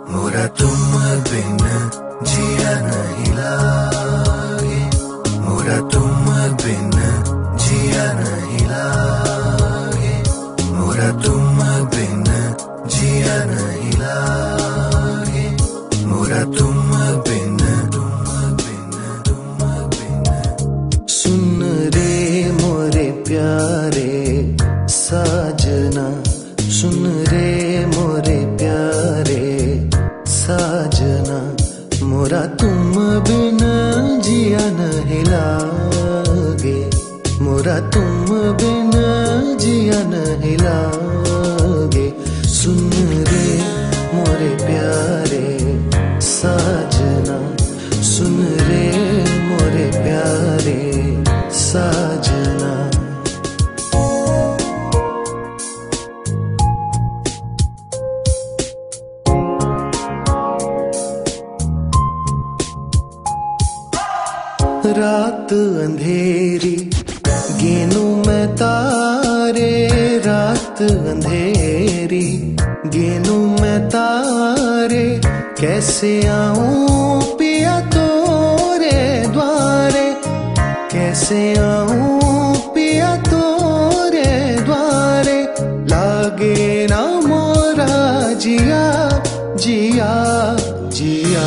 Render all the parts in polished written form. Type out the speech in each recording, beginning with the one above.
मोरा तुम बिन जिया नहीं लागे, मोरा तुम बिन जिया नहीं लागे, मोरा तुम बिन जिया नहीं लागे, मोरा तुम बिन सुन रे मोरे प्यारे साजना, सुन रे मोरे प्यारे साजना, मोरा तुम बिन जिया नहीं लागे, मोरा तुम बिन जिया नहीं लागे। सुन रे मोरे प्यारे साजना, सुन रे मोरे प्यारे साजना। रात अंधेरी गिनूं मैं तारे, रात अंधेरी गिनूं मैं तारे, कैसे आऊं पिया तोरे द्वारे, कैसे आऊं पिया तोरे द्वारे, लागे ना मोरा जिया जिया जिया।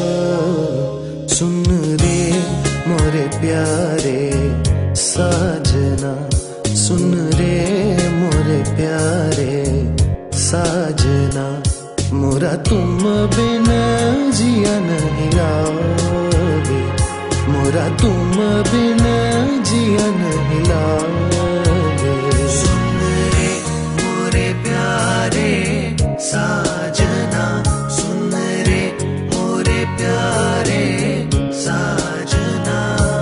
सुन रे मोरे प्यारे साजना, सुन रे मोरे प्यारे साजना, मोरा तुम बिन जिया नहीं लागे, मोरा तुम बिन जिया नहीं लागे। सुन रे मोरे प्यारे साजना, सुन रे मोरे प्यारे साजना।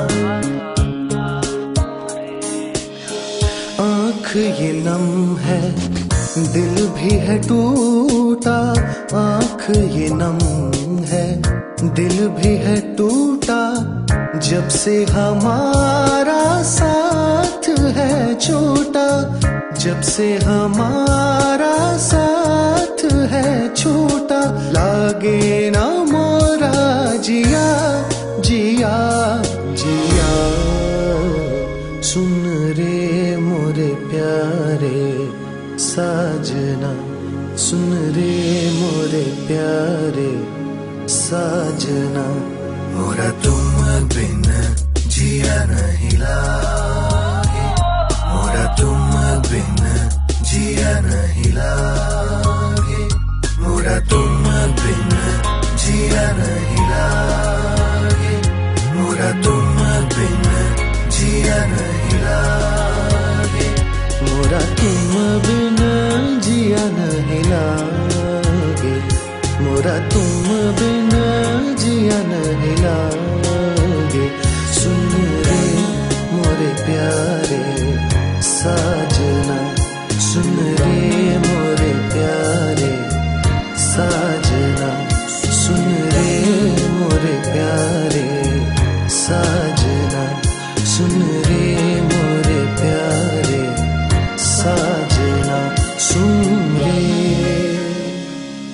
आँख ये नम है दिल भी है टूटा, आँख ये नम है दिल भी है टूटा, जब से हमारा साथ है छूटा, जब से हमारा साथ है छूटा, लागे ना मोरा जिया जिया जिया। सुन रे मोरे प्यारे साजना, सुन रे मोरे प्यारे साजना, मोरा तुम बिन जिया नहीं लागे, मोरा तुम बिन जिया नहीं लागे, मोरा तुम बिन जिया नहीं लागे, मोरा तुम बिन जिया नहीं लागे, मोरा तुम बिन जिया नहीं लागे, मोरा तुम बिन जिया नहीं लागे। सुन रे मोरे प्यारे साजना, सुन रे मोरे प्यारे साजना, सुन रे मोरे प्यारे साजना, सुन रे मोरे प्यारे साजना, सुन